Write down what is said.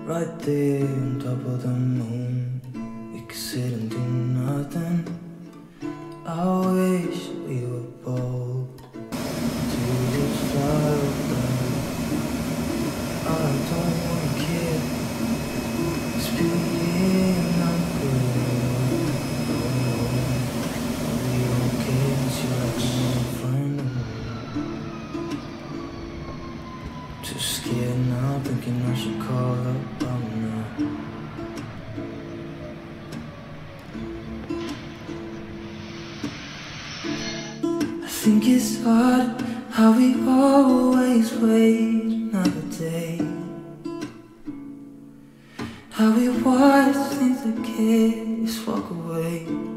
right there on top of the moon. We could sit and do nothing. I wish we were bold to just fly away. I don't wanna care. It's being unreal. I'll be okay, 'cause you're like a friend of mine. Too scared now, thinking I should call up now. I think it's hard how we always wait another day, how we watch things that kids walk away.